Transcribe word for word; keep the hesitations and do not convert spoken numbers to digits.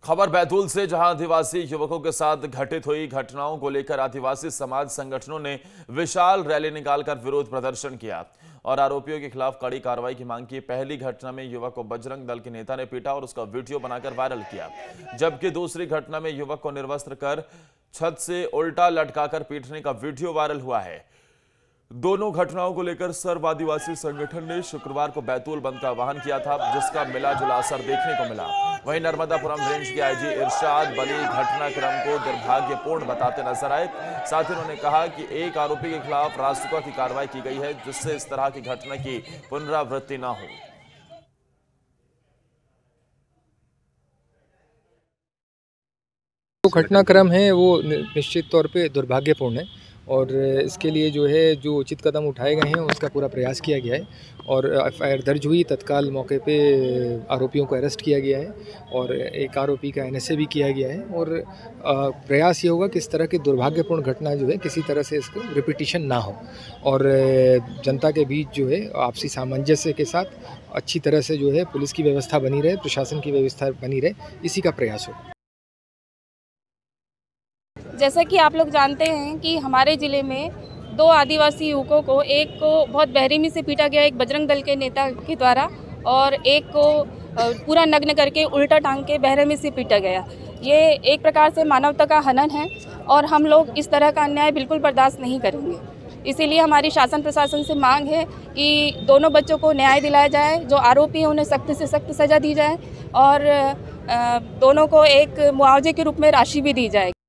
खबर बैतूल से, जहां आदिवासी युवकों के साथ घटित हुई घटनाओं को लेकर आदिवासी समाज संगठनों ने विशाल रैली निकालकर विरोध प्रदर्शन किया और आरोपियों के खिलाफ कड़ी कार्रवाई की मांग की। पहली घटना में युवक को बजरंग दल के नेता ने पीटा और उसका वीडियो बनाकर वायरल किया, जबकि दूसरी घटना में युवक को निर्वस्त्र कर छत से उल्टा लटकाकर पीटने का वीडियो वायरल हुआ है। दोनों घटनाओं को लेकर सर्व आदिवासी संगठन ने शुक्रवार को बैतूल बंद का आह्वान किया था, जिसका मिला जुला असर देखने को मिला। वहीं नर्मदापुरम रेंज के आईजी इरशाद बली घटनाक्रम को दुर्भाग्यपूर्ण बताते नजर आए। साथ ही उन्होंने कहा कि एक आरोपी के खिलाफ रासुका की कार्रवाई की गई है, जिससे इस तरह की घटना की पुनरावृत्ति न हो। जो घटनाक्रम है वो निश्चित तौर पे दुर्भाग्यपूर्ण है और इसके लिए जो है जो उचित कदम उठाए गए हैं उसका पूरा प्रयास किया गया है और एफ आई आर दर्ज हुई। तत्काल मौके पे आरोपियों को अरेस्ट किया गया है और एक आरोपी का एन एस ए भी किया गया है और प्रयास ये होगा कि इस तरह की दुर्भाग्यपूर्ण घटना जो है किसी तरह से इसको रिपीटिशन ना हो और जनता के बीच जो है आपसी सामंजस्य के साथ अच्छी तरह से जो है पुलिस की व्यवस्था बनी रहे, प्रशासन की व्यवस्था बनी रहे, इसी का प्रयास हो। जैसा कि आप लोग जानते हैं कि हमारे ज़िले में दो आदिवासी युवकों को, एक को बहुत बेरहमी से पीटा गया एक बजरंग दल के नेता के द्वारा और एक को पूरा नग्न करके उल्टा टांग के बेरहमी से पीटा गया। ये एक प्रकार से मानवता का हनन है और हम लोग इस तरह का अन्याय बिल्कुल बर्दाश्त नहीं करेंगे। इसीलिए हमारी शासन प्रशासन से मांग है कि दोनों बच्चों को न्याय दिलाया जाए, जो आरोपी हैं उन्हें सख्त से सख्त सज़ा दी जाए और दोनों को एक मुआवजे के रूप में राशि भी दी जाए।